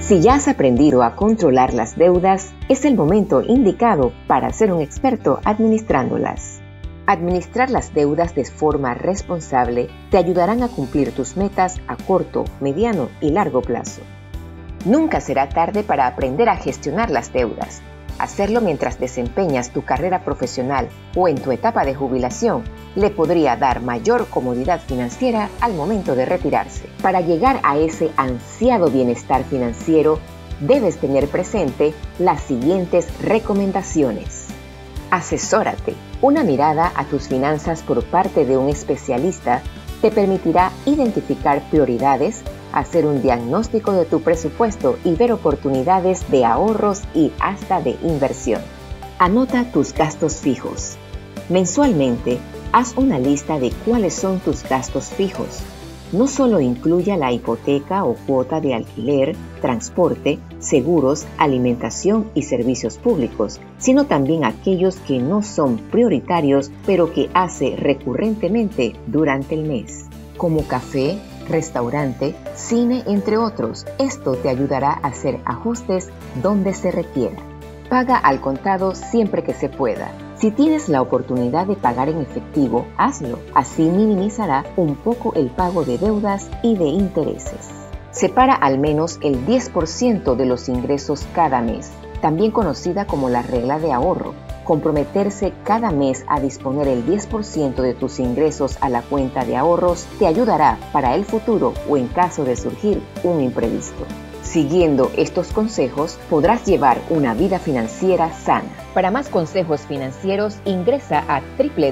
Si ya has aprendido a controlar las deudas, es el momento indicado para ser un experto administrándolas. Administrar las deudas de forma responsable te ayudarán a cumplir tus metas a corto, mediano y largo plazo. Nunca será tarde para aprender a gestionar las deudas. Hacerlo mientras desempeñas tu carrera profesional o en tu etapa de jubilación le podría dar mayor comodidad financiera al momento de retirarse. Para llegar a ese ansiado bienestar financiero, debes tener presente las siguientes recomendaciones. Asesórate. Una mirada a tus finanzas por parte de un especialista te permitirá identificar prioridades, hacer un diagnóstico de tu presupuesto y ver oportunidades de ahorros y hasta de inversión. Anota tus gastos fijos. Mensualmente, haz una lista de cuáles son tus gastos fijos. No solo incluya la hipoteca o cuota de alquiler, transporte, seguros, alimentación y servicios públicos, sino también aquellos que no son prioritarios pero que hace recurrentemente durante el mes, como café, restaurante, cine, entre otros. Esto te ayudará a hacer ajustes donde se requiera. Paga al contado siempre que se pueda. Si tienes la oportunidad de pagar en efectivo, hazlo. Así minimizará un poco el pago de deudas y de intereses. Separa al menos el 10% de los ingresos cada mes, también conocida como la regla de ahorro. Comprometerse cada mes a disponer el 10% de tus ingresos a la cuenta de ahorros te ayudará para el futuro o en caso de surgir un imprevisto. Siguiendo estos consejos, podrás llevar una vida financiera sana. Para más consejos financieros, ingresa a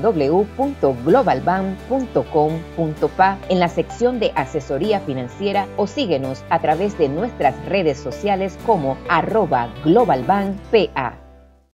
www.globalbank.com.pa en la sección de asesoría financiera o síguenos a través de nuestras redes sociales como @globalbankpa.